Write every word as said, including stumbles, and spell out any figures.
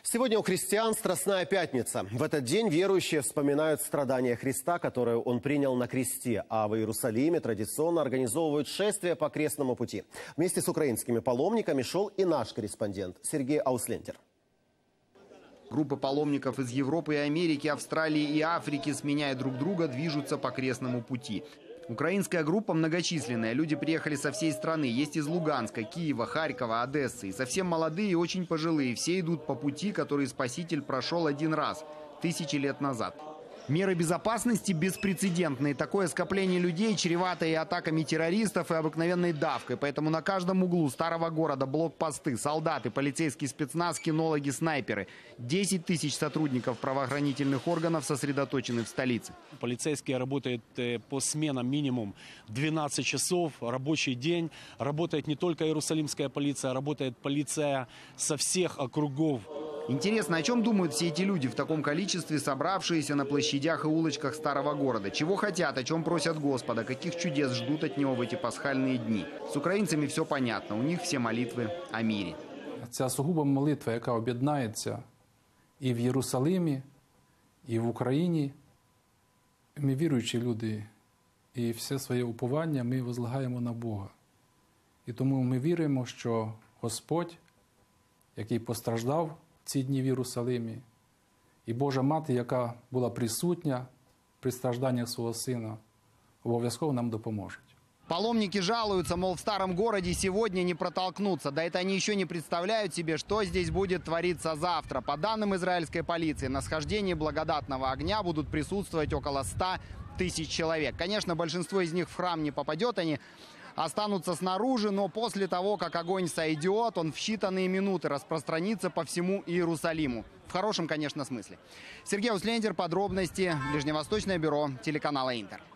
Сегодня у христиан Страстная Пятница. В этот день верующие вспоминают страдания Христа, которые он принял на кресте. А в Иерусалиме традиционно организовывают шествие по крестному пути. Вместе с украинскими паломниками шел и наш корреспондент Сергей Ауслентер. Группы паломников из Европы и Америки, Австралии и Африки, сменяя друг друга, движутся по крестному пути. Украинская группа многочисленная. Люди приехали со всей страны. Есть из Луганска, Киева, Харькова, Одессы. И совсем молодые и очень пожилые. Все идут по пути, который Спаситель прошел один раз, тысячи лет назад. Меры безопасности беспрецедентные. Такое скопление людей чревато и атаками террористов, и обыкновенной давкой. Поэтому на каждом углу старого города блокпосты, солдаты, полицейский спецназ, кинологи, снайперы. десять тысяч сотрудников правоохранительных органов сосредоточены в столице. Полицейские работают по сменам минимум двенадцать часов, рабочий день. Работает не только Иерусалимская полиция, работает полиция со всех округов. Интересно, о чем думают все эти люди в таком количестве, собравшиеся на площадях и улочках старого города? Чего хотят, о чем просят Господа, каких чудес ждут от него в эти пасхальные дни? С украинцами все понятно, у них все молитвы о мире. Ця сугуба молитва, яка об'єднається і в Єрусалимі, і в Україні. Ми віруючі люди, і все своє уповання ми возлагаємо на Бога. І тому ми віримо, що Господь, який постраждав в ці дні в Єрусалимі, і Божа Мати, яка була присутня при стражданнях свого Сина, обов'язково нам допоможуть. Паломники жалуются, мол, в старом городе сегодня не протолкнуться. Да это они еще не представляют себе, что здесь будет твориться завтра. По данным израильской полиции, на схождении благодатного огня будут присутствовать около ста тысяч человек. Конечно, большинство из них в храм не попадет, они останутся снаружи, но после того, как огонь сойдет, он в считанные минуты распространится по всему Иерусалиму. В хорошем, конечно, смысле. Сергей Ауслентер, подробности, Ближневосточное бюро телеканала Интер.